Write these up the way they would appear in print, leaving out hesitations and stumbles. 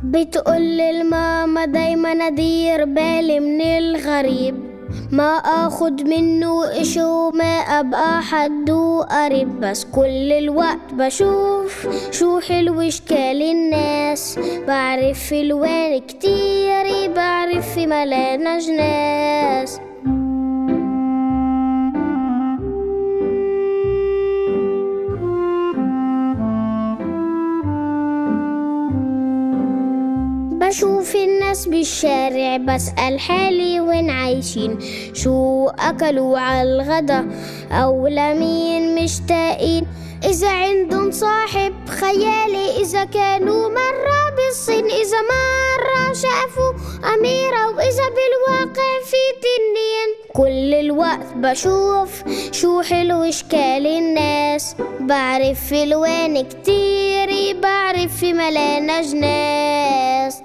بتقول للماما دايما ادير بالي من الغريب، ما اخد منه إش وما ابقى حد قريب. بس كل الوقت بشوف شو حلو اشكال الناس، بعرف في الوان كتير، بعرف في ملاناش ناس. بشوف الناس بالشارع، بسأل حالي وين عايشين، شو أكلوا عالغدا أو لمين مشتاقين. إذا عندن صاحب خيالي، إذا كانوا مرة بالصين، إذا مرة شافوا أميرة، وإذا بالواقع في تنين. كل الوقت بشوف شو حلو اشكال الناس، بعرف في الوان كتير، بعرف في ملاناش ناس.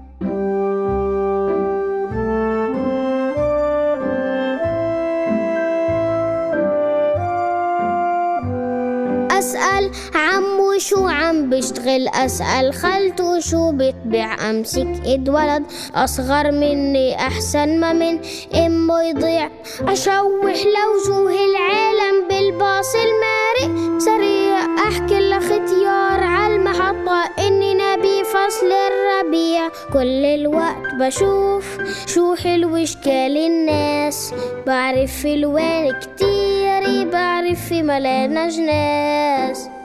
أسأل عمو شو عم بيشتغل، أسأل خالته شو بتبيع، أمسك إيد ولد أصغر مني أحسن ما من أمه يضيع. أشوح لوجوه العالم بالباص المارق سريع، أحكي لختيار عالمحطة إننا بفصل الربيع. كل الوقت بشوف شو حلو اشكال الناس، بعرف في الوان كتير، بعرف في ملاناش ناس.